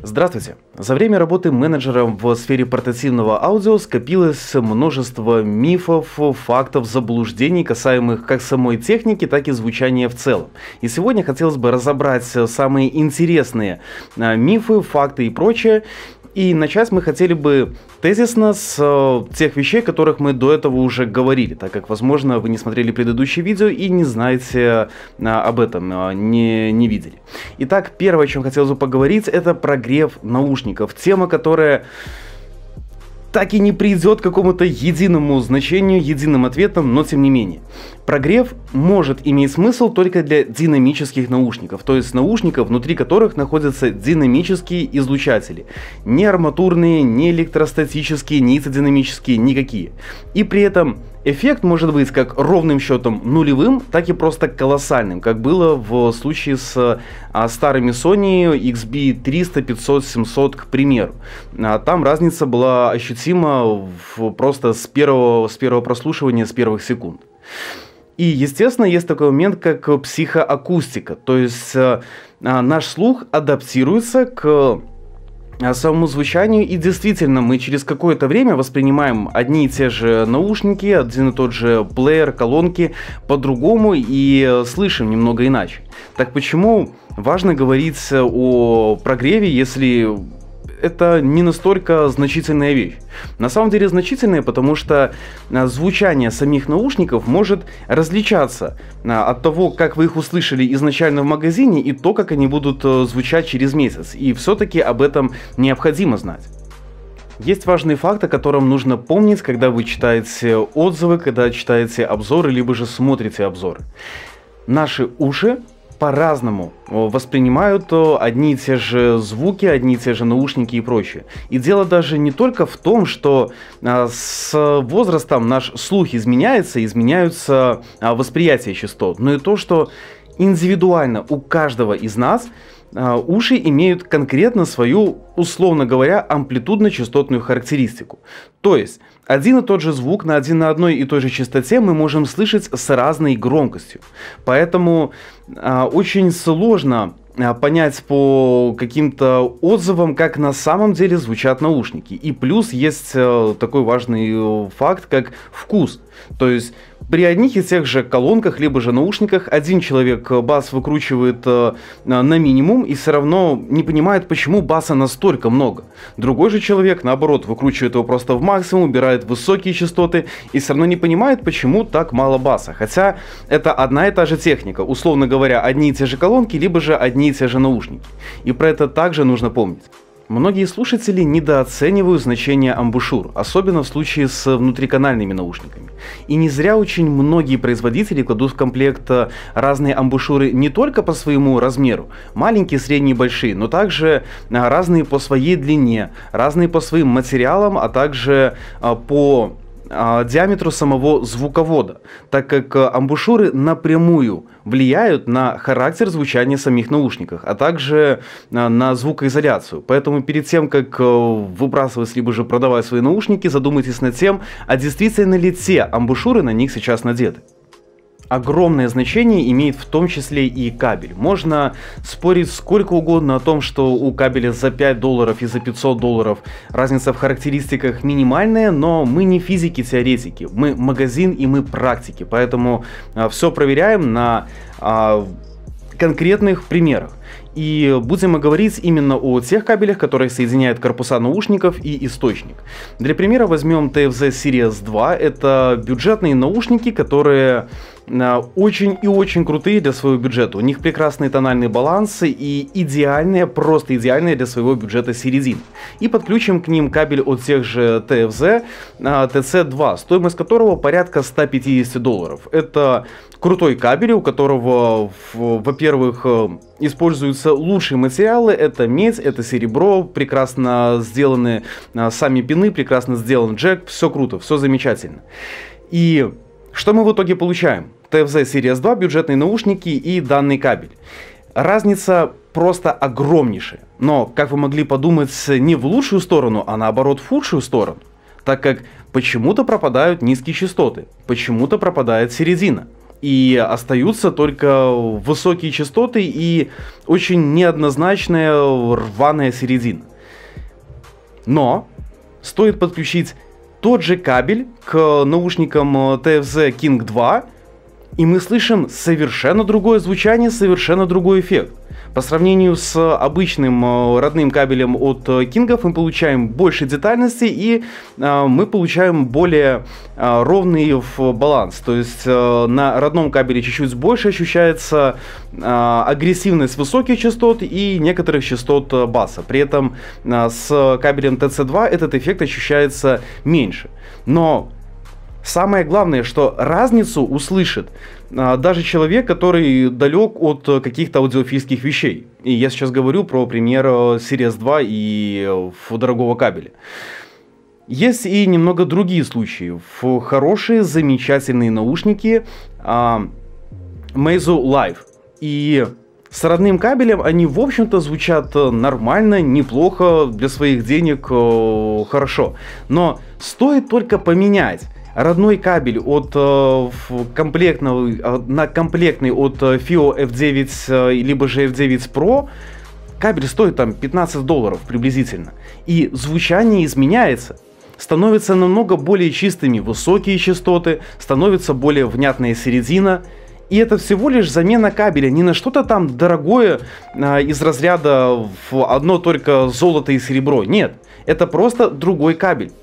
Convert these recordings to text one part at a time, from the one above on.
Здравствуйте! За время работы менеджером в сфере портативного аудио скопилось множество мифов, фактов, заблуждений, касаемых как самой техники, так и звучания в целом. И сегодня хотелось бы разобрать самые интересные мифы, факты и прочее. И начать мы хотели бы тезисно с тех вещей, о которых мы до этого уже говорили, так как, возможно, вы не смотрели предыдущее видео и не знаете об этом, не видели. Итак, первое, о чем хотелось бы поговорить, это прогрев наушников. Тема, которая так и не придет к какому-то единому значению, единым ответам, но тем не менее. Прогрев может иметь смысл только для динамических наушников, то есть наушников, внутри которых находятся динамические излучатели. Не арматурные, не электростатические, не изодинамические, никакие. И при этом эффект может быть как ровным счетом нулевым, так и просто колоссальным, как было в случае с старыми Sony XB300, 500, 700, к примеру. Там разница была ощутима просто с первого прослушивания, с первых секунд. И, естественно, есть такой момент, как психоакустика, то есть наш слух адаптируется к самому звучанию, и действительно мы через какое-то время воспринимаем одни и те же наушники, один и тот же плеер, колонки по-другому и слышим немного иначе. Так почему важно говорить о прогреве, если это не настолько значительная вещь? На самом деле значительная, потому что звучание самих наушников может различаться от того, как вы их услышали изначально в магазине, и то, как они будут звучать через месяц. И все-таки об этом необходимо знать. Есть важный факт, о котором нужно помнить, когда вы читаете отзывы, когда читаете обзоры, либо же смотрите обзоры. Наши уши по-разному воспринимают одни и те же звуки, одни и те же наушники и прочее. И дело даже не только в том, что с возрастом наш слух изменяются восприятие частот, но и то, что индивидуально у каждого из нас уши имеют конкретно свою, условно говоря, амплитудно-частотную характеристику. То есть один и тот же звук на одной и той же частоте мы можем слышать с разной громкостью. Поэтому очень сложно понять по каким-то отзывам, как на самом деле звучат наушники. И плюс есть такой важный факт, как вкус. То есть при одних и тех же колонках, либо же наушниках, один человек бас выкручивает на минимум и все равно не понимает, почему баса настолько много. Другой же человек, наоборот, выкручивает его просто в максимум, убирает высокие частоты и все равно не понимает, почему так мало баса. Хотя это одна и та же техника, условно говоря, одни и те же колонки, либо же одни и те же наушники. И про это также нужно помнить. Многие слушатели недооценивают значение амбушюр, особенно в случае с внутриканальными наушниками. И не зря очень многие производители кладут в комплект разные амбушюры не только по своему размеру, маленькие, средние, большие, но также разные по своей длине, разные по своим материалам, а также по диаметру самого звуковода, так как амбушюры напрямую влияют на характер звучания самих наушников, а также на звукоизоляцию. Поэтому перед тем, как выбрасывать либо же продавать свои наушники, задумайтесь над тем, а действительно ли те амбушюры на них сейчас надеты. Огромное значение имеет в том числе и кабель. Можно спорить сколько угодно о том, что у кабеля за $5 и за $500 разница в характеристиках минимальная, но мы не физики-теоретики, мы магазин и мы практики, поэтому все проверяем на конкретных примерах. И будем говорить именно о тех кабелях, которые соединяют корпуса наушников и источник. Для примера возьмем TFZ Series 2. Это бюджетные наушники, которые очень и очень крутые для своего бюджета. У них прекрасные тональные балансы и идеальные, просто идеальные для своего бюджета середины. И подключим к ним кабель от тех же TFZ TC2, стоимость которого порядка $150. Это крутой кабель, у которого, во-первых, используются лучшие материалы, это медь, это серебро, прекрасно сделаны сами пины, прекрасно сделан джек, все круто, все замечательно. И что мы в итоге получаем? TFZ Series 2, бюджетные наушники и данный кабель. Разница просто огромнейшая, но, как вы могли подумать, не в лучшую сторону, а наоборот в худшую сторону, так как почему-то пропадают низкие частоты, почему-то пропадает середина. И остаются только высокие частоты и очень неоднозначная рваная середина. Но стоит подключить тот же кабель к наушникам TFZ King 2, и мы слышим совершенно другое звучание, совершенно другой эффект. По сравнению с обычным родным кабелем от Кингов мы получаем больше детальности и мы получаем более ровный баланс. То есть на родном кабеле чуть-чуть больше ощущается агрессивность высоких частот и некоторых частот баса. При этом с кабелем TC2 этот эффект ощущается меньше. Но самое главное, что разницу услышит даже человек, который далек от каких-то аудиофильских вещей. И я сейчас говорю про пример Series 2 и дорогого кабеля. Есть и немного другие случаи. Хорошие, замечательные наушники Meizu Live. И с родным кабелем они, в общем-то, звучат нормально, неплохо, для своих денег хорошо. Но стоит только поменять родной кабель на комплектный от FiiO F9 либо же F9 Pro, кабель стоит там $15 приблизительно. И звучание изменяется. Становятся намного более чистыми высокие частоты, становится более внятная середина. И это всего лишь замена кабеля, не на что-то там дорогое из разряда в одно только золото и серебро. Нет, это просто другой кабель.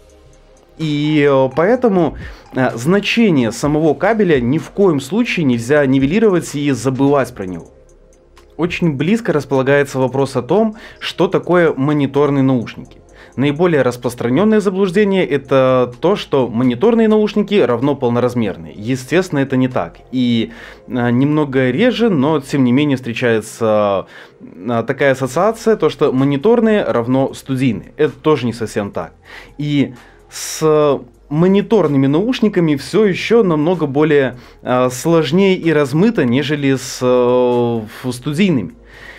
И поэтому значение самого кабеля ни в коем случае нельзя нивелировать и забывать про него. Очень близко располагается вопрос о том, что такое мониторные наушники. Наиболее распространенное заблуждение — это то, что мониторные наушники равно полноразмерные. Естественно, это не так. И немного реже, но тем не менее встречается такая ассоциация, то что мониторные равно студийные. Это тоже не совсем так. И с мониторными наушниками все еще намного более сложнее и размыто, нежели с студийными.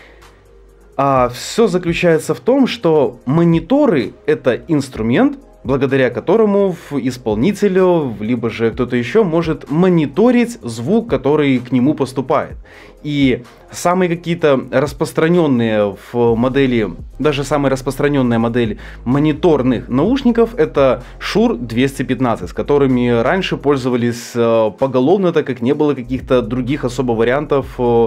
А все заключается в том, что мониторы — это инструмент, благодаря которому исполнителю, либо же кто-то еще может мониторить звук, который к нему поступает. И самые какие-то распространенные в модели, даже самая распространенная модель мониторных наушников — это Shure 215, с которыми раньше пользовались поголовно, так как не было каких-то других особо вариантов,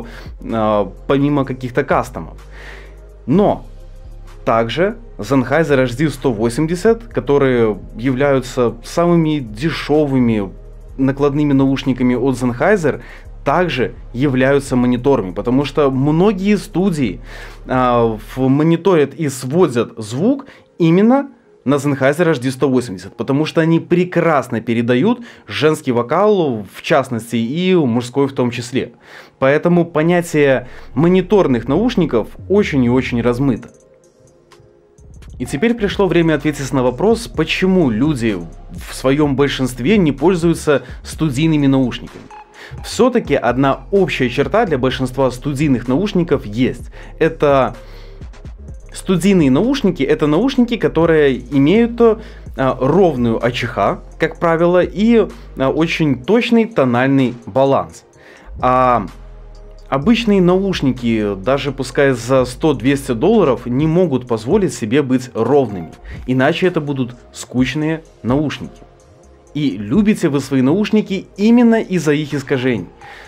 помимо каких-то кастомов. Но также Sennheiser HD180, которые являются самыми дешевыми накладными наушниками от Sennheiser, также являются мониторами, потому что многие студии мониторят и сводят звук именно на Sennheiser HD180, потому что они прекрасно передают женский вокал, в частности, и мужской в том числе. Поэтому понятие мониторных наушников очень и очень размыто. И теперь пришло время ответить на вопрос, почему люди в своем большинстве не пользуются студийными наушниками. Все-таки одна общая черта для большинства студийных наушников есть. Это студийные наушники — это наушники, которые имеют ровную АЧХ, как правило, и очень точный тональный баланс. А обычные наушники, даже пускай за $100-200, не могут позволить себе быть ровными, иначе это будут скучные наушники. И любите вы свои наушники именно из-за их искажений.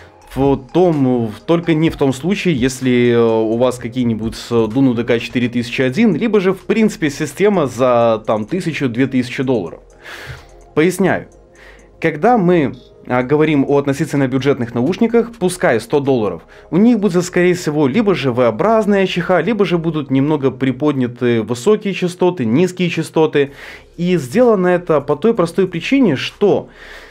Только не в том случае, если у вас какие-нибудь Dunu DK4001, либо же в принципе система за $1000-2000. Поясняю. Когда мы говорим о относительно бюджетных наушниках, пускай $100, у них будет, скорее всего, либо же V-образная АЧХ, либо же будут немного приподняты высокие частоты, низкие частоты. И сделано это по той простой причине, что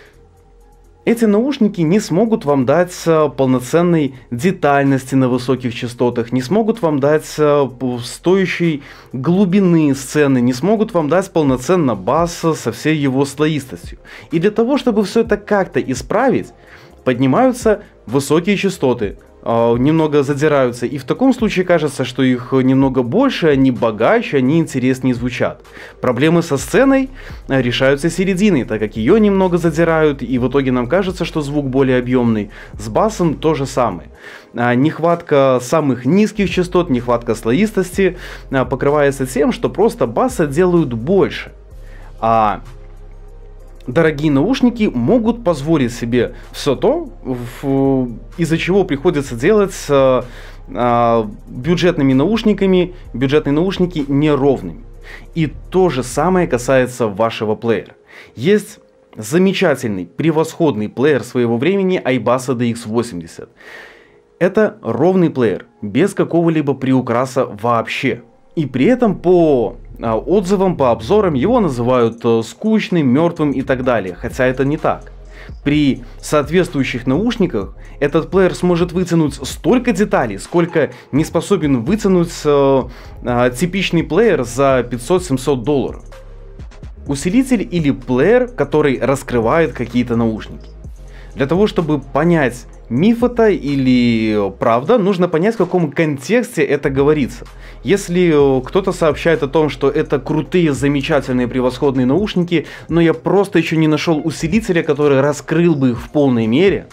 эти наушники не смогут вам дать полноценной детальности на высоких частотах, не смогут вам дать стоящей глубины сцены, не смогут вам дать полноценно бас со всей его слоистостью. И для того, чтобы все это как-то исправить, поднимаются высокие частоты, немного задираются. И в таком случае кажется, что их немного больше, они богаче, они интереснее звучат. Проблемы со сценой решаются серединой, так как ее немного задирают, и в итоге нам кажется, что звук более объемный. С басом то же самое. Нехватка самых низких частот, нехватка слоистости покрывается тем, что просто баса делают больше. А дорогие наушники могут позволить себе все то, из-за чего приходится делать бюджетные наушники неровными. И то же самое касается вашего плеера. Есть замечательный, превосходный плеер своего времени iBass DX80. Это ровный плеер, без какого-либо приукраса вообще. И при этом по отзывам, по обзорам его называют скучным, мертвым и так далее. Хотя это не так. При соответствующих наушниках этот плеер сможет вытянуть столько деталей, сколько не способен вытянуть типичный плеер за $500-700. Усилитель или плеер, который раскрывает какие-то наушники. Для того, чтобы понять, миф это или правда, нужно понять, в каком контексте это говорится. Если кто-то сообщает о том, что это крутые, замечательные, превосходные наушники, но я просто еще не нашел усилителя, который раскрыл бы их в полной мере,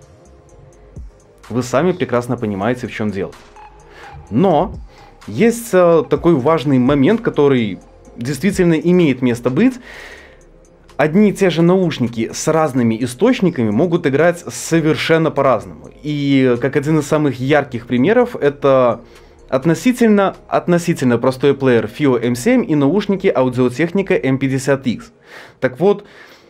вы сами прекрасно понимаете, в чем дело. Но есть такой важный момент, который действительно имеет место быть. Одни и те же наушники с разными источниками могут играть совершенно по-разному. И как один из самых ярких примеров, это относительно простой плеер FiiO M7 и наушники Audio-Technica M50X. Так вот,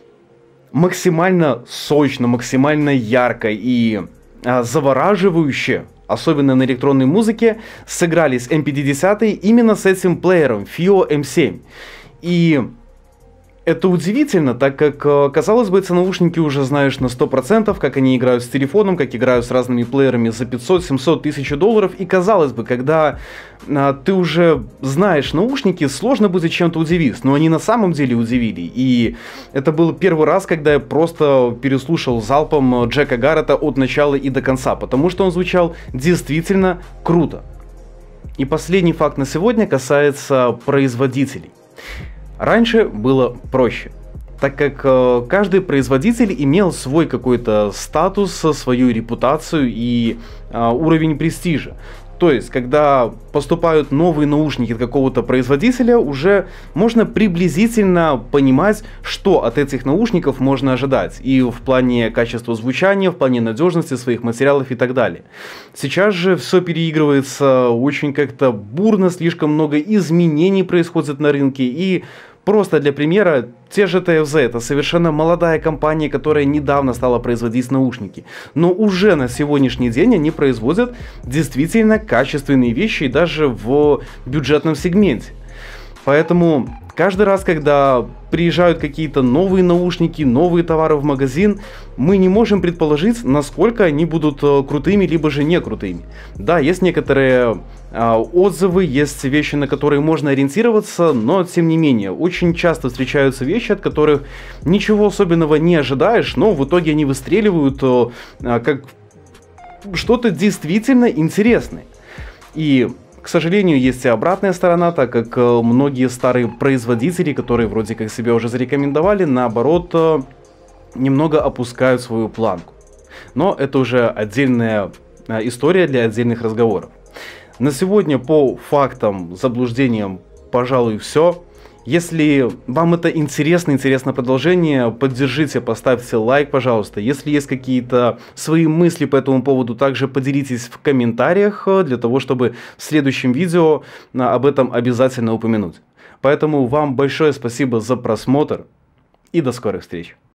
максимально сочно, максимально ярко и завораживающе, особенно на электронной музыке, сыгрались MP50 именно с этим плеером FiiO M7. И это удивительно, так как, казалось бы, эти наушники уже знаешь на 100%, как они играют с телефоном, как играют с разными плеерами за 500-700 тысяч $. И казалось бы, когда ты уже знаешь наушники, сложно будет чем-то удивиться. Но они на самом деле удивили. И это был первый раз, когда я просто переслушал залпом Джека Гаррета от начала и до конца, потому что он звучал действительно круто. И последний факт на сегодня касается производителей. Раньше было проще, так как каждый производитель имел свой какой-то статус, свою репутацию и уровень престижа. То есть, когда поступают новые наушники от какого-то производителя, уже можно приблизительно понимать, что от этих наушников можно ожидать. И в плане качества звучания, в плане надежности своих материалов и так далее. Сейчас же все переигрывается очень как-то бурно, слишком много изменений происходит на рынке. И просто для примера, те же TFZ, это совершенно молодая компания, которая недавно стала производить наушники. Но уже на сегодняшний день они производят действительно качественные вещи и даже в бюджетном сегменте. Поэтому каждый раз, когда приезжают какие-то новые наушники, новые товары в магазин, мы не можем предположить, насколько они будут крутыми, либо же не крутыми. Да, есть некоторые отзывы, есть вещи, на которые можно ориентироваться, но тем не менее, очень часто встречаются вещи, от которых ничего особенного не ожидаешь, но в итоге они выстреливают как что-то действительно интересное. И к сожалению, есть и обратная сторона, так как многие старые производители, которые вроде как себя уже зарекомендовали, наоборот, немного опускают свою планку. Но это уже отдельная история для отдельных разговоров. На сегодня по фактам, заблуждениям, пожалуй, все. Если вам это интересно продолжение, поддержите, поставьте лайк, пожалуйста. Если есть какие-то свои мысли по этому поводу, также поделитесь в комментариях, для того, чтобы в следующем видео об этом обязательно упомянуть. Поэтому вам большое спасибо за просмотр и до скорых встреч.